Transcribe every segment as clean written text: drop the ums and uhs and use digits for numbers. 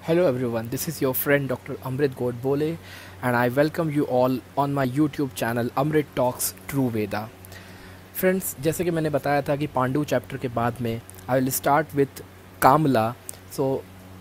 Hello everyone, this is your friend Dr. Amrit Godbole and I welcome you all on my YouTube channel Amrit Talks True Veda. Friends, जैसे कि मैंने बताया था कि Pandu chapter के बाद में आई विल स्टार्ट विथ कामला. सो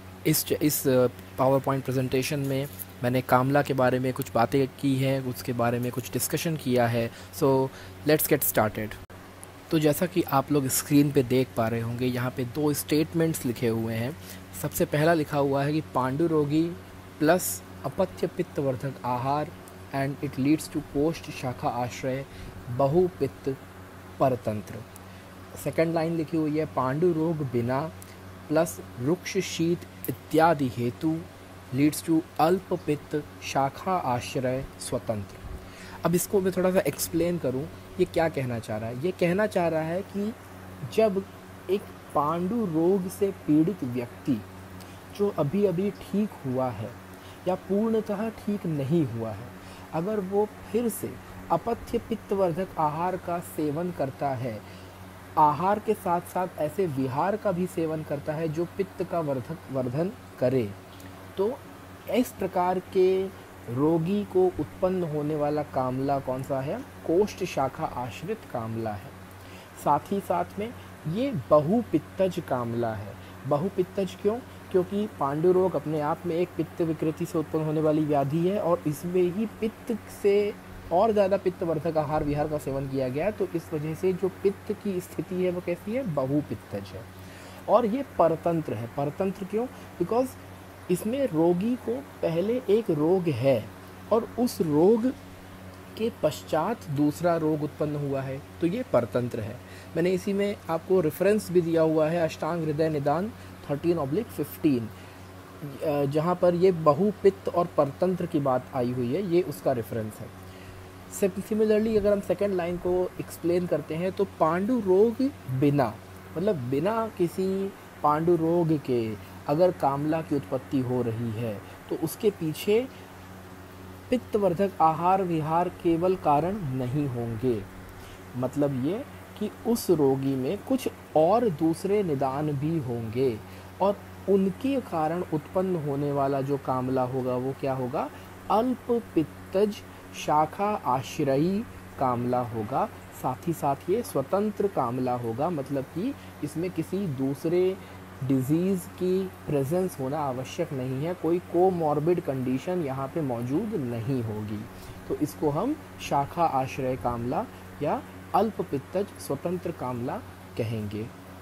इस पावर पॉइंट प्रेजेंटेशन में मैंने कामला के बारे में कुछ बातें की हैं, उसके बारे में कुछ डिस्कशन किया है. So let's get started. तो जैसा कि आप लोग स्क्रीन पे देख पा रहे होंगे, यहाँ पे दो स्टेटमेंट्स लिखे हुए हैं. सबसे पहला लिखा हुआ है कि पांडु रोगी प्लस अपत्य पित्तवर्धक आहार एंड इट लीड्स टू कोष्ठ शाखा आश्रय बहुपित्त परतंत्र. सेकंड लाइन लिखी हुई है पांडु रोग बिना प्लस रुक्ष शीत इत्यादि हेतु लीड्स टू अल्प पित्त शाखा आश्रय स्वतंत्र. अब इसको मैं थोड़ा सा एक्सप्लेन करूं, ये क्या कहना चाह रहा है. ये कहना चाह रहा है कि जब एक पांडु रोग से पीड़ित व्यक्ति जो अभी अभी ठीक हुआ है या पूर्णतः ठीक नहीं हुआ है, अगर वो फिर से अपथ्य पित्तवर्धक आहार का सेवन करता है, आहार के साथ साथ ऐसे विहार का भी सेवन करता है जो पित्त का वर्धन करे, तो इस प्रकार के रोगी को उत्पन्न होने वाला कामला कौन सा है? कोष्ठ शाखा आश्रित कामला है. साथ ही साथ में ये बहुपित्तज कामला है. बहुपित्तज क्यों? क्योंकि पांडु रोग अपने आप में एक पित्त विकृति से उत्पन्न होने वाली व्याधि है और इसमें ही पित्त से और ज़्यादा पित्तवर्धक आहार विहार का सेवन किया गया, तो इस वजह से जो पित्त की स्थिति है वो कैसी है? बहुपित्तज है. और ये परतंत्र है. परतंत्र क्यों? बिकॉज इसमें रोगी को पहले एक रोग है और उस रोग के पश्चात दूसरा रोग उत्पन्न हुआ है, तो ये परतंत्र है. मैंने इसी में आपको रेफरेंस भी दिया हुआ है, अष्टांग हृदय निदान 13/15, जहाँ पर ये बहुपित्त और परतंत्र की बात आई हुई है, ये उसका रेफरेंस है. सिमिलरली अगर हम सेकेंड लाइन को एक्सप्लेन करते हैं तो पांडु रोग बिना, मतलब बिना किसी पांडु रोग के अगर कामला की उत्पत्ति हो रही है तो उसके पीछे पित्तवर्धक आहार विहार केवल कारण नहीं होंगे. मतलब ये कि उस रोगी में कुछ और दूसरे निदान भी होंगे और उनके कारण उत्पन्न होने वाला जो कामला होगा वो क्या होगा? अल्प पित्तज शाखा आश्रयी कामला होगा. साथ ही साथ ये स्वतंत्र कामला होगा, मतलब कि इसमें किसी दूसरे डिजीज़ की प्रेजेंस होना आवश्यक नहीं है, कोई कोमॉर्बिड कंडीशन यहाँ पे मौजूद नहीं होगी. तो इसको हम शाखा आश्रय कामला या अल्प पित्तज स्वतंत्र कामला कहेंगे.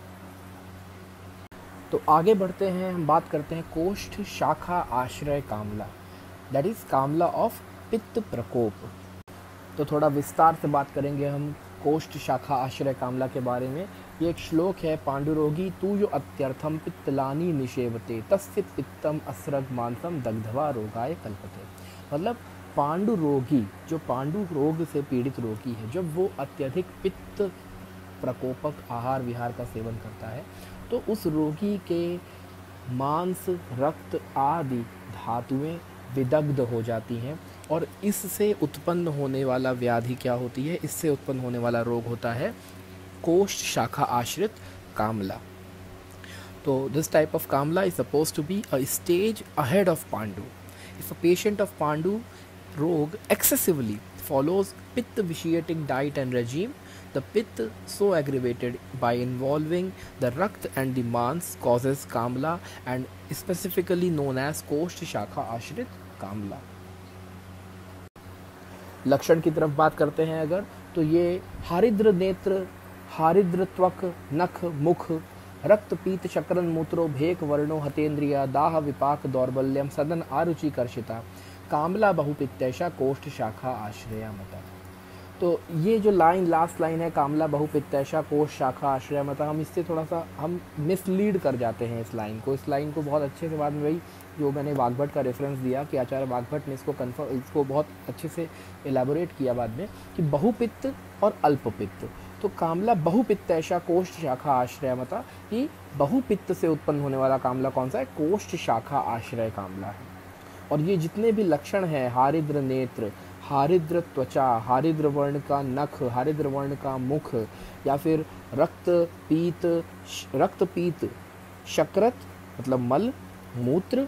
तो आगे बढ़ते हैं, हम बात करते हैं कोष्ठ शाखा आश्रय कामला, दैट इज़ कामला ऑफ पित्त प्रकोप. तो थोड़ा विस्तार से बात करेंगे हम कोष्ठ शाखा आश्रय कामला के बारे में. ये एक श्लोक है, पांडुरोगी तू जो अत्यर्थम पित्तलानी निषेवते तस्य पित्तम असरग मांसम दग्धवा रोगाय कल्पते. मतलब पांडु रोगी, जो पांडु रोग से पीड़ित रोगी है, जब वो अत्यधिक पित्त प्रकोपक आहार विहार का सेवन करता है तो उस रोगी के मांस, रक्त आदि धातुएं विदग्ध हो जाती हैं और इससे उत्पन्न होने वाला व्याधि क्या होती है? इससे उत्पन्न होने वाला रोग होता है कोष्ठ शाखा आश्रित कामला. तो दिस टाइप ऑफ कामला is suppose to be a stage ahead of पांडु. इफ अ पेशेंट ऑफ पांडु रोग excessively follows pitta vitiating diet and regime, the pitta so aggravated by involving the rakt and the mans causes kamla and specifically known as कोष्ठ शाखा आश्रित कामला. लक्षण की तरफ बात करते हैं अगर, तो ये हारिद्र नेत्र, हारिद्र त्वक, नख, मुख, रक्त पीत शक्रन मूत्रो भेक वर्णो हतेन्द्रिया दाह विपाक दौर्बल्यम सदन आरुचि कर्षिता कामला बहुपित्तैषा कोष्ठ शाखा आश्रया मता. तो ये जो लाइन, लास्ट लाइन है, कामला बहुपित्तैषा कोष्ठ शाखा आश्रया मता, हम इससे थोड़ा सा हम मिसलीड कर जाते हैं इस लाइन को. इस लाइन को बहुत अच्छे से बाद में वही जो मैंने वाग्भट का रेफरेंस दिया कि आचार्य वाग्भट ने इसको बहुत अच्छे से एलैबोरेट किया बाद में कि बहुपित्त और अल्पपित्त. तो कामला बहुपित्तैषा कोष्ठ शाखा आश्रय मता, कि बहुपित्त से उत्पन्न होने वाला कामला कौन सा है? कोष्ठ शाखा आश्रय कामला है. और ये जितने भी लक्षण हैं, हारिद्र नेत्र, हारिद्र त्वचा, हारिद्र वर्ण का नख, हारिद्र वर्ण का मुख, या फिर रक्त पीत शक्रत मतलब मल, मूत्र,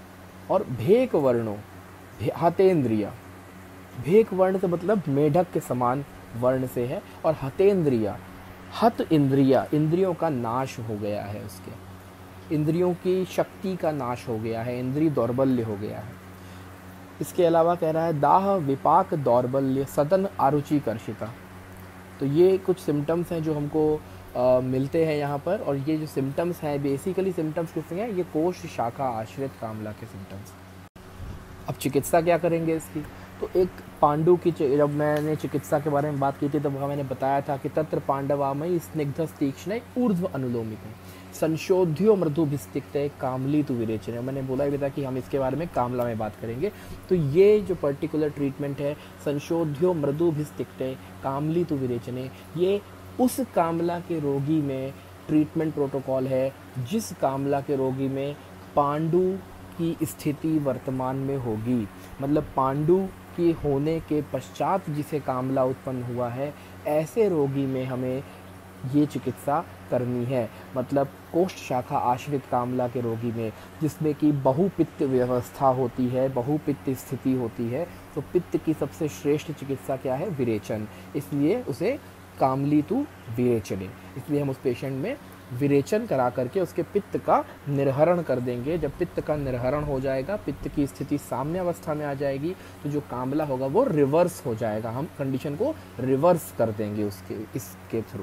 और भेक वर्णों, हतेंद्रिय, भेक वर्ण से मतलब मेढक के समान वर्ण से है, और हतेंद्रिय, हत इंद्रिया, इंद्रियों का नाश हो गया है, उसके इंद्रियों की शक्ति का नाश हो गया है, इंद्रिय दौर्बल्य हो गया है। इसके अलावा कह रहा है दाह विपाक दौर्बल्य सदन आरुचि कर्षिता। तो ये कुछ सिम्टम्स हैं जो हमको मिलते हैं यहाँ पर, और ये जो सिम्टम्स हैं बेसिकली सिम्टम्स किसके हैं, ये कोष्ठ शाखा आश्रित कामला के सिम्टम्स। अब चिकित्सा क्या करेंगे इसकी, तो एक पांडु की, जब मैंने चिकित्सा के बारे में बात की थी तब मैंने बताया था कि तत्र पांडवामयी स्निग्ध तीक्ष्ण ऊर्ध्व अनुलोमित संशोध्यो मृदुभिस्तिक्त कामली तु विरेचन। मैंने बोला भी था कि हम इसके बारे में कामला में बात करेंगे। तो ये जो पर्टिकुलर ट्रीटमेंट है संशोध्यो मृदुभिस्तिक्त कामली तु विरेचने, ये उस कामला के रोगी में ट्रीटमेंट प्रोटोकॉल है जिस कामला के रोगी में पांडु की स्थिति वर्तमान में होगी, मतलब पांडु की होने के पश्चात जिसे कामला उत्पन्न हुआ है, ऐसे रोगी में हमें ये चिकित्सा करनी है। मतलब कोष्ठ शाखा आश्रित कामला के रोगी में जिसमें कि बहुपित्त व्यवस्था होती है, बहुपित्त स्थिति होती है, तो पित्त की सबसे श्रेष्ठ चिकित्सा क्या है, विरेचन। इसलिए उसे कामली तु विरेचने, इसलिए हम उस पेशेंट में विरेचन करा करके उसके पित्त का निर्हरण कर देंगे। जब पित्त का निर्हरण हो जाएगा, पित्त की स्थिति साम्य अवस्था में आ जाएगी, तो जो कामला होगा वो रिवर्स हो जाएगा, हम कंडीशन को रिवर्स कर देंगे इसके थ्रू।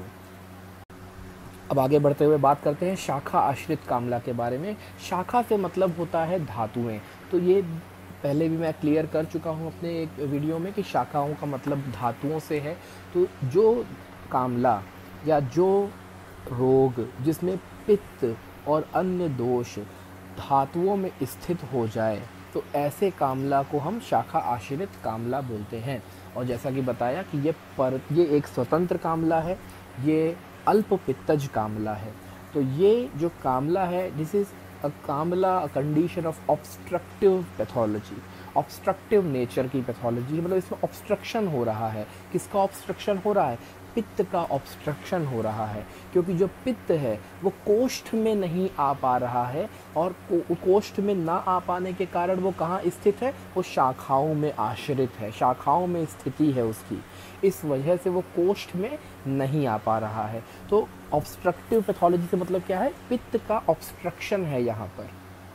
अब आगे बढ़ते हुए बात करते हैं शाखा आश्रित कामला के बारे में। शाखा से मतलब होता है धातुएं। तो ये पहले भी मैं क्लियर कर चुका हूँ अपने एक वीडियो में कि शाखाओं का मतलब धातुओं से है। तो जो कामला या जो रोग जिसमें पित्त और अन्य दोष धातुओं में स्थित हो जाए, तो ऐसे कामला को हम शाखा आश्रित कामला बोलते हैं। और जैसा कि बताया कि ये एक स्वतंत्र कामला है, ये अल्प पित्तज कामला है। तो ये जो कामला है, दिस इज़ अ कामला a condition of obstructive pathology, obstructive nature की पैथोलॉजी, मतलब इसमें ऑब्स्ट्रक्शन हो रहा है। किसका ऑब्स्ट्रक्शन हो रहा है, पित्त का ऑब्स्ट्रक्शन हो रहा है, क्योंकि जो पित्त है वो कोष्ठ में नहीं आ पा रहा है, और कोष्ठ में ना आ पाने के कारण वो कहाँ स्थित है, वो शाखाओं में आश्रित है, शाखाओं में स्थिति है उसकी, इस वजह से वो कोष्ठ में नहीं आ पा रहा है। तो ऑब्स्ट्रक्टिव पैथोलॉजी से मतलब क्या है, पित्त का ऑब्स्ट्रक्शन है यहाँ पर।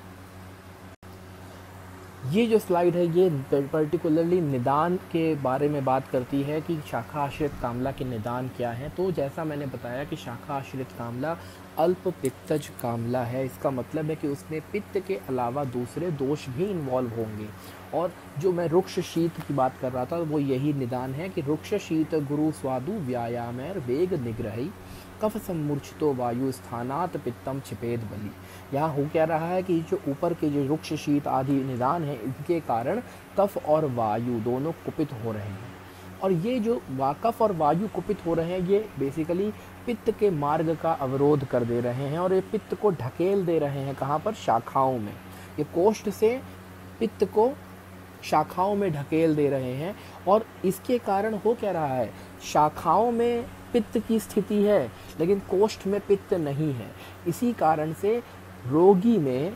ये जो स्लाइड है ये पर्टिकुलरली निदान के बारे में बात करती है कि शाखा आश्रित कामला के निदान क्या है। तो जैसा मैंने बताया कि शाखा आश्रित कामला अल्प पित्तज कामला है। इसका मतलब है कि उसमें पित्त के अलावा दूसरे दोष भी इन्वॉल्व होंगे। और जो मैं रुक्ष शीत की बात कर रहा था वो यही निदान है कि रुक्ष शीत गुरु स्वादु व्यायामैर वेग निग्रही कफ सम्मूर्छितो वायु स्थानात पित्तम छिपेद बलि। यहाँ हो क्या रहा है कि जो ऊपर के जो रुक्ष शीत आदि निदान है, इनके कारण कफ और वायु दोनों कुपित हो रहे हैं। और ये जो कफ और वायु कुपित हो रहे हैं, ये बेसिकली पित्त के मार्ग का अवरोध कर दे रहे हैं, और ये पित्त को ढकेल दे रहे हैं कहाँ पर, शाखाओं में। ये कोष्ठ से पित्त को शाखाओं में ढकेल दे रहे हैं। और इसके कारण हो क्या रहा है, शाखाओं में पित्त की स्थिति है लेकिन कोष्ठ में पित्त नहीं है। इसी कारण से रोगी में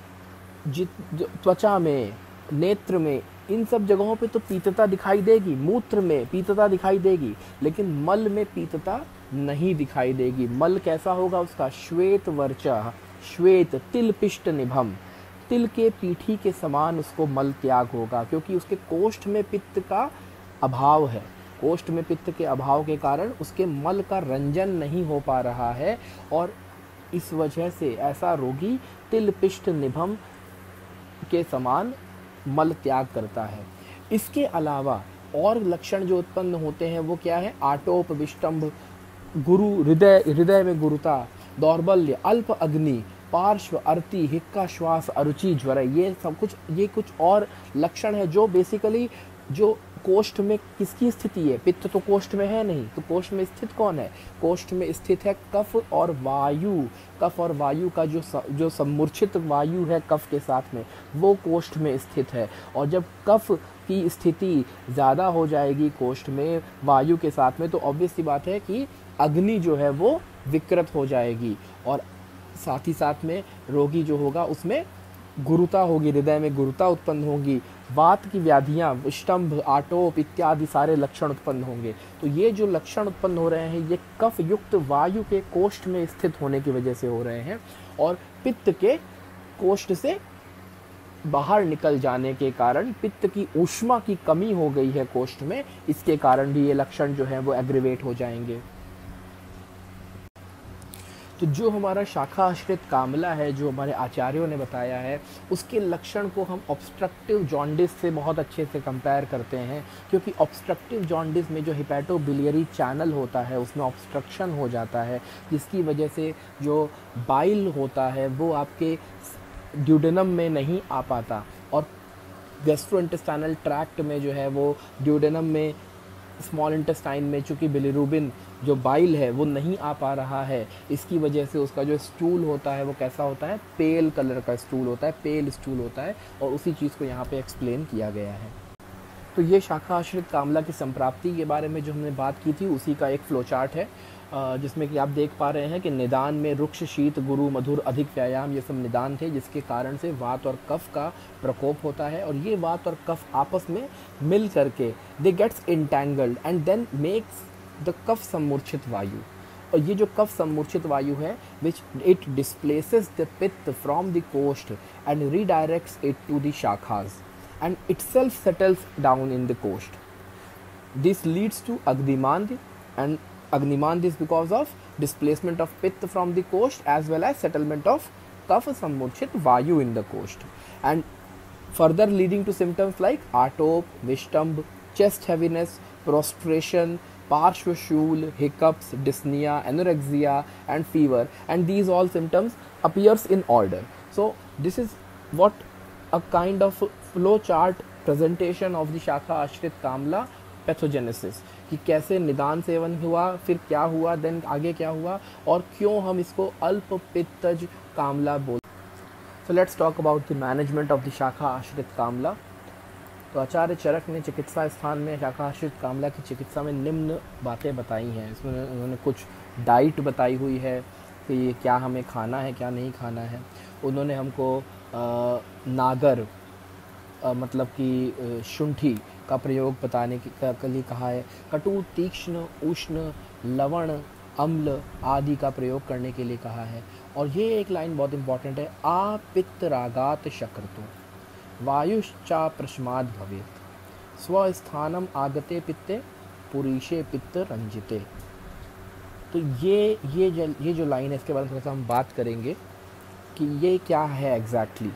त्वचा में, नेत्र में, इन सब जगहों पे तो पीतता दिखाई देगी, मूत्र में पीतता दिखाई देगी, लेकिन मल में पीतता नहीं दिखाई देगी। मल कैसा होगा उसका, श्वेत वर्चा, श्वेत तिल पिष्ट निभम, तिल के पीठी के समान उसको मल त्याग होगा, क्योंकि उसके कोष्ठ में पित्त का अभाव है। कोष्ठ में पित्त के अभाव के कारण उसके मल का रंजन नहीं हो पा रहा है, और इस वजह से ऐसा रोगी तिल पिष्ट निभम के समान मल त्याग करता है। इसके अलावा और लक्षण जो उत्पन्न होते हैं वो क्या है, आटोप विष्टंभ, गुरु हृदय में गुरुता, दौर्बल्य, अल्प अग्नि, पार्श्व अर्ति, हिक्का श्वास, अरुचि, ज्वर, ये कुछ और लक्षण है जो बेसिकली जो कोष्ठ में किसकी स्थिति है, पित्त तो कोष्ठ में है नहीं, तो कोष्ठ में स्थित कौन है, कोष्ठ में स्थित है कफ और वायु। कफ और वायु का जो सम्मूर्छित वायु है कफ के साथ में, वो कोष्ठ में स्थित है। और जब कफ की स्थिति ज़्यादा हो जाएगी कोष्ठ में वायु के साथ में, तो ऑब्वियस सी बात है कि अग्नि जो है वो विकृत हो जाएगी, और साथ ही साथ में रोगी जो होगा उसमें गुरुता होगी, हृदय में गुरुता उत्पन्न होगी, वात की व्याधियाँ, विष्टंभ, आटोप इत्यादि सारे लक्षण उत्पन्न होंगे। तो ये जो लक्षण उत्पन्न हो रहे हैं ये कफ युक्त वायु के कोष्ठ में स्थित होने की वजह से हो रहे हैं, और पित्त के कोष्ठ से बाहर निकल जाने के कारण पित्त की ऊष्मा की कमी हो गई है कोष्ठ में, इसके कारण भी ये लक्षण जो है वो एग्रीवेट हो जाएंगे। तो जो हमारा शाखा आश्रित कामला है, जो हमारे आचार्यों ने बताया है, उसके लक्षण को हम ऑब्स्ट्रक्टिव जॉन्डिस से बहुत अच्छे से कंपेयर करते हैं, क्योंकि ऑब्स्ट्रक्टिव जॉन्डिस में जो हिपैटोबिलियरी चैनल होता है उसमें ऑब्स्ट्रक्शन हो जाता है, जिसकी वजह से जो बाइल होता है वो आपके ड्यूडेनम में नहीं आ पाता, और गैस्ट्रोइंटेस्टाइनल ट्रैक्ट में जो है वो ड्यूडेनम में, स्मॉल इंटेस्टाइन में चूँकि बिलिरुबिन जो बाइल है वो नहीं आ पा रहा है, इसकी वजह से उसका जो स्टूल होता है वो कैसा होता है, पेल कलर का स्टूल होता है, पेल स्टूल होता है, और उसी चीज़ को यहाँ पे एक्सप्लेन किया गया है। तो ये शाखा आश्रित कामला की संप्राप्ति के बारे में जो हमने बात की थी उसी का एक फ्लो चार्ट है, जिसमें कि आप देख पा रहे हैं कि निदान में रुक्ष, शीत, गुरु, मधुर, अधिक व्यायाम, ये सब निदान थे, जिसके कारण से वात और कफ का प्रकोप होता है, और ये वात और कफ आपस में मिल करके they gets entangled and then makes the कफ सम्मूर्छित वायु। और ये जो कफ सम्मूर्छित वायु है विच इट डिस्प्लेसेस द पित्त फ्रॉम द कोष्ठ and redirects it to the शाखाज and itself settles down in the coast. This leads to Agdimand, and Agdimand is because of displacement of Pitta from the coast as well as settlement of Kapha Sammurchit Vayu in the coast, and further leading to symptoms like atop, Vishtamb, chest heaviness, prostration, Parshvashul, hiccups, dyspnea, anorexia and fever, and these all symptoms appears in order. So this is what a kind of flow chart presentation of the शाखा आश्रित कामला pathogenesis, कि कैसे निदान seven हुआ, फिर क्या हुआ, then आगे क्या हुआ, और क्यों हम इसको अल्प पित्तज कामला बोल। So let's talk about the management of the शाखा आश्रित कामला। तो आचार्य चरक ने चिकित्सा स्थान में शाखा आश्रित कामला की चिकित्सा में निम्न बातें बताई हैं। इसमें उन्होंने कुछ डाइट बताई हुई है कि क्या हमें खाना है, क्या नहीं खाना है। उन्होंने हमको नागर मतलब कि शुंठी का प्रयोग बताने के लिए कहा है, कटु, तीक्ष्ण, उष्ण, लवण, अम्ल आदि का प्रयोग करने के लिए कहा है। और ये एक लाइन बहुत इंपॉर्टेंट है, आ पित्त रागात शक्रतो वायुश्चा प्रश्माद भवेत् स्वस्थानम आगते पित्ते पुरीशे पित्त रंजिते। तो ये जो लाइन है इसके बारे में थोड़ा सा हम बात करेंगे कि ये क्या है एग्जैक्टली।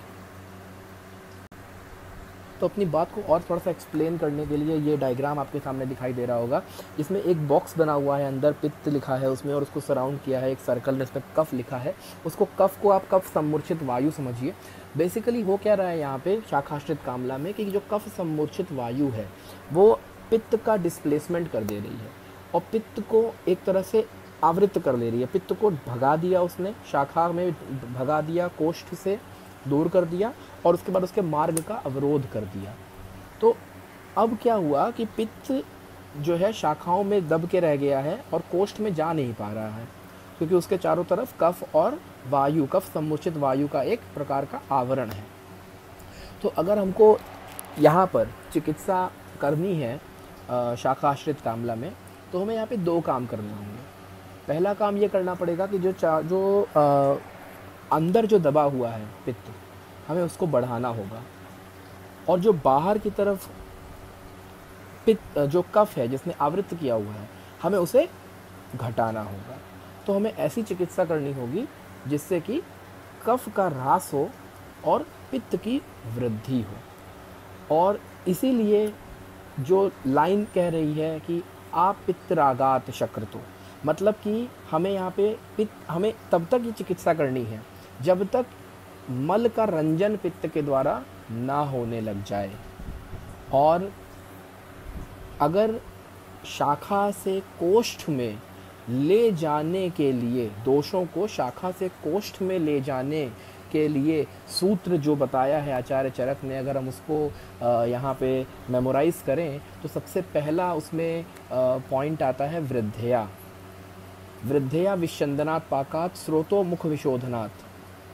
तो अपनी बात को और थोड़ा सा एक्सप्लेन करने के लिए ये डायग्राम आपके सामने दिखाई दे रहा होगा, इसमें एक बॉक्स बना हुआ है, अंदर पित्त लिखा है उसमें, और उसको सराउंड किया है एक सर्कल में, इस पर कफ लिखा है। उसको कफ को आप कफ सम्मूर्छित वायु समझिए। बेसिकली हो क्या रहा है यहाँ पे शाखाश्रित कामला में कि जो कफ सम्मूर्छित वायु है वो पित्त का डिस्प्लेसमेंट कर दे रही है, और पित्त को एक तरह से आवृत कर ले रही है। पित्त को भगा दिया उसने, शाखा में भगा दिया, कोष्ठ से दूर कर दिया, और उसके बाद उसके मार्ग का अवरोध कर दिया। तो अब क्या हुआ कि पित्त जो है शाखाओं में दब के रह गया है और कोष्ठ में जा नहीं पा रहा है, क्योंकि उसके चारों तरफ कफ और वायु, कफ सम्मुचित वायु का एक प्रकार का आवरण है। तो अगर हमको यहाँ पर चिकित्सा करनी है शाखा आश्रित कामला में, तो हमें यहाँ पे दो काम करने होंगे। पहला काम ये करना पड़ेगा कि जो अंदर जो दबा हुआ है पित्त, हमें उसको बढ़ाना होगा, और जो बाहर की तरफ पित्त जो कफ है जिसने आवृत किया हुआ है, हमें उसे घटाना होगा। तो हमें ऐसी चिकित्सा करनी होगी जिससे कि कफ का ह्रास हो और पित्त की वृद्धि हो। और इसीलिए जो लाइन कह रही है कि आप पित्तरागात शक्रतो, मतलब कि हमें यहाँ पे हमें तब तक ये चिकित्सा करनी है जब तक मल का रंजन पित्त के द्वारा ना होने लग जाए। और अगर शाखा से कोष्ठ में ले जाने के लिए, दोषों को शाखा से कोष्ठ में ले जाने के लिए सूत्र जो बताया है आचार्य चरक ने, अगर हम उसको यहाँ पे मेमोराइज़ करें तो सबसे पहला उसमें पॉइंट आता है वृद्धया। वृद्धया विशंदनात् पाकात् स्रोतो मुख विशोधनात्।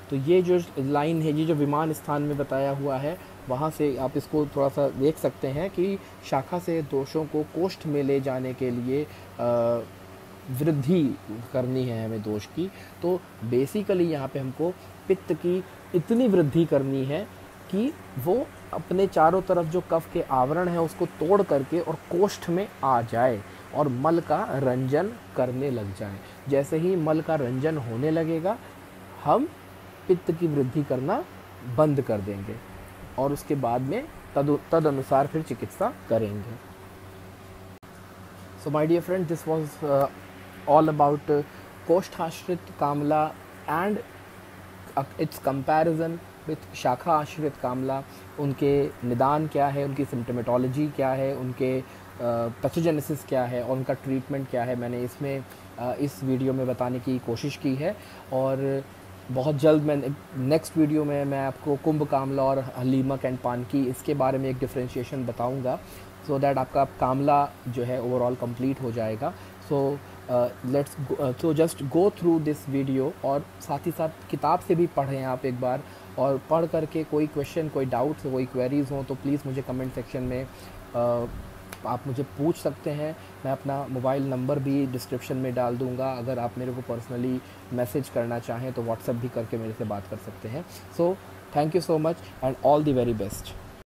तो ये जो लाइन है, ये जो विमान स्थान में बताया हुआ है, वहाँ से आप इसको थोड़ा सा देख सकते हैं कि शाखा से दोषों को कोष्ठ में ले जाने के लिए वृद्धि करनी है हमें दोष की। तो बेसिकली यहाँ पे हमको पित्त की इतनी वृद्धि करनी है कि वो अपने चारों तरफ जो कफ के आवरण है उसको तोड़ करके और कोष्ठ में आ जाए और मल का रंजन करने लग जाए। जैसे ही मल का रंजन होने लगेगा, हम पित्त की वृद्धि करना बंद कर देंगे और उसके बाद में तद अनुसार फिर चिकित्सा करेंगे। So my dear friend, this was all about कोष्ठाश्रित कामला एंड इट्स कंपैरिजन विथ शाखा आश्रित कामला। उनके निदान क्या है, उनकी सिम्टोमेटोलॉजी क्या है, उनके पैथोजेनेसिस क्या है और उनका ट्रीटमेंट क्या है, मैंने इसमें इस वीडियो में बताने की कोशिश की है। और बहुत जल्द मैं नेक्स्ट वीडियो में मैं आपको कुंभ कामला और हलीमक एंड पानकी इसके बारे में एक डिफ्रेंशिएशन बताऊंगा, सो दैट आपका कामला जो है ओवरऑल कंप्लीट हो जाएगा। So just go through this video और साथ ही साथ किताब से भी पढ़ें आप एक बार, और पढ़ करके कोई क्वेश्चन, कोई डाउट्स, कोई क्वेरीज़ हों तो प्लीज़ मुझे कमेंट सेक्शन में आप मुझे पूछ सकते हैं। मैं अपना मोबाइल नंबर भी डिस्क्रिप्शन में डाल दूंगा, अगर आप मेरे को पर्सनली मैसेज करना चाहें तो व्हाट्सएप भी करके मेरे से बात कर सकते हैं। So thank you so much and all the very best.